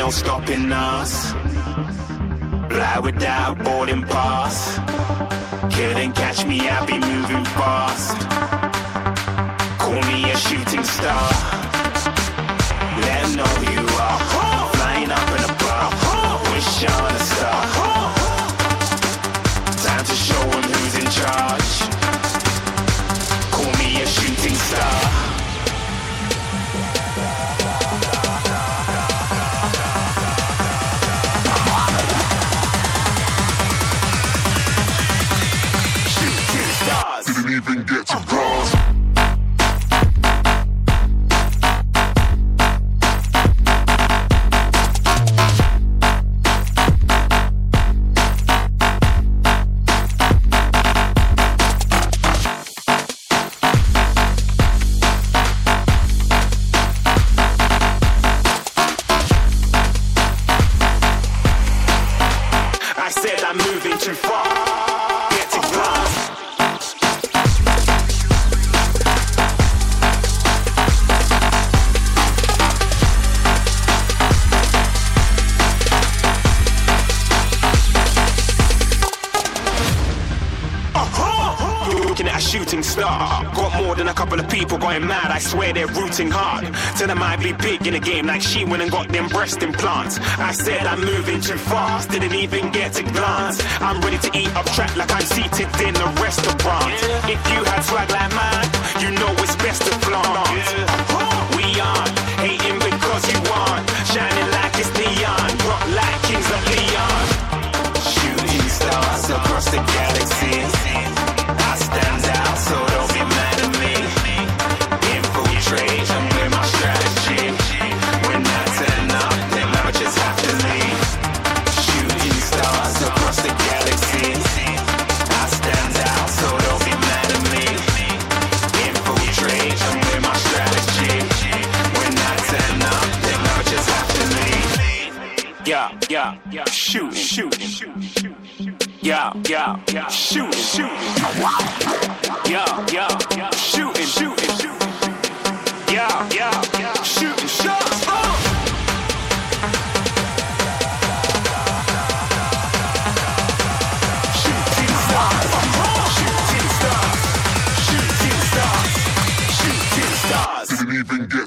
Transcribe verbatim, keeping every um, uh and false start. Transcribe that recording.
no stopping us. Fly without boarding pass. Couldn't catch me, I'll be moving fast. Call me a shooting star. Let 'em know who you are. Flying up in a bar. Wish on a star. Time to show 'em who's in charge. Call me a shooting star. Didn't even get to cross. I said I'm moving too far. Get to glass. Looking at a shooting star. Got more than a couple of people going mad. I swear they're rooting hard. Tell them I be big in the game like she went and got them breast implants. I said I'm moving too fast. Didn't even get a glance. I'm ready to eat up track like I'm seated in a restaurant. If you had swag like mine, you know it's best to flaunt. We aren't hating because you aren't. Shining like it's neon. Rock like kings of Leon. Shooting stars across the galaxy. I stand out, so don't be mad at me. Infiltrate, I'm with my strategy. When I turn up, then I just have to leave. Shooting stars across the galaxy. I stand out, so don't be mad at me. Infiltrate, I'm with my strategy. When I turn up, then I just have to leave. Yeah, yeah, yeah. Shoot, shoot, shoot, shoot. Yeah, yeah, yeah. Shooting, shooting. Yeah, yeah, yeah. Shooting, shooting, shooting. Yeah, yeah, yeah. Shooting shots. Oh! Shooting stars. Shooting stars. Shooting stars. Shooting stars. Didn't even get